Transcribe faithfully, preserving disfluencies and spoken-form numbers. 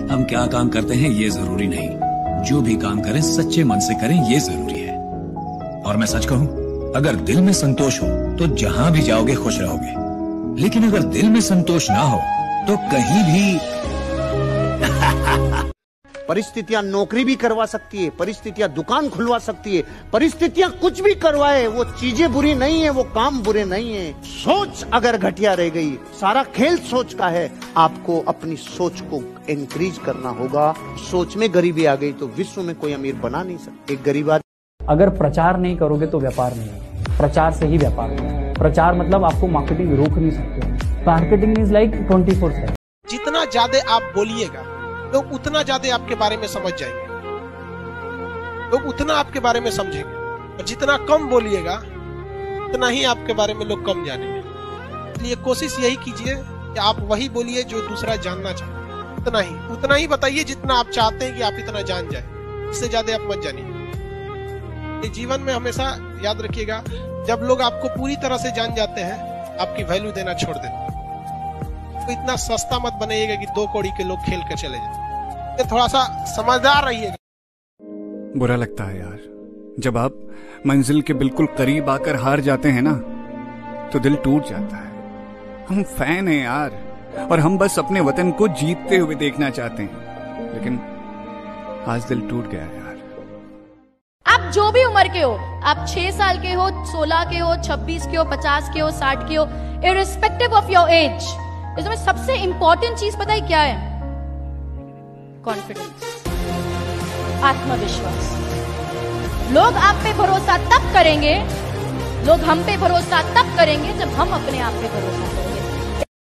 हम क्या काम करते हैं ये जरूरी नहीं, जो भी काम करें सच्चे मन से करें ये जरूरी है। और मैं सच कहूं, अगर दिल में संतोष हो तो जहां भी जाओगे खुश रहोगे, लेकिन अगर दिल में संतोष ना हो तो कहीं भी परिस्थितियां नौकरी भी करवा सकती है, परिस्थितियां दुकान खुलवा सकती है, परिस्थितियां कुछ भी करवाए, वो चीजें बुरी नहीं है, वो काम बुरे नहीं है। सोच अगर घटिया रह गई, सारा खेल सोच का है। आपको अपनी सोच को इंक्रीज करना होगा। सोच में गरीबी आ गई तो विश्व में कोई अमीर बना नहीं सकता। एक गरीब आदमी, अगर प्रचार नहीं करोगे तो व्यापार नहीं है, प्रचार से ही व्यापार है। प्रचार मतलब आपको मार्केटिंग रोक नहीं सकते। Marketing is like twenty four seven. जितना ज्यादा आप बोलिएगा लोग उतना ज्यादा आपके बारे में समझ जाएंगे, लोग उतना आपके बारे में समझेंगे। और जितना कम बोलिएगा उतना ही आपके बारे में लोग कम जानेंगे। इसलिए कोशिश यही कीजिए कि आप वही बोलिए जो दूसरा जानना चाहे, उतना ही उतना ही बताइए जितना आप चाहते हैं कि आप इतना जान जाए। इससे ज्यादा आप मत जानिए। ये जीवन में हमेशा याद रखिएगा, जब लोग आपको पूरी तरह से जान जाते हैं आपकी वैल्यू देना छोड़ देते। तो इतना सस्ता मत बनाइएगा कि दो कौड़ी के लोग खेल कर चले जाए। थोड़ा सा समझदार रहिएगा। बुरा लगता है यार, जब आप मंजिल के बिल्कुल करीब आकर हार जाते हैं ना तो दिल टूट जाता है। हम फैन हैं यार, और हम बस अपने वतन को जीतते हुए देखना चाहते हैं, लेकिन आज दिल टूट गया यार। आप जो भी उम्र के हो, आप छह साल के हो, सोलह के हो, छब्बीस के हो, पचास के हो, साठ के हो, इररिस्पेक्टिव ऑफ योर एज, इसमें सबसे इंपॉर्टेंट चीज पता है क्या है? कॉन्फिडेंस, आत्मविश्वास। लोग आप पे भरोसा तब करेंगे, लोग हम पे भरोसा तब करेंगे जब हम अपने आप पे भरोसा करेंगे।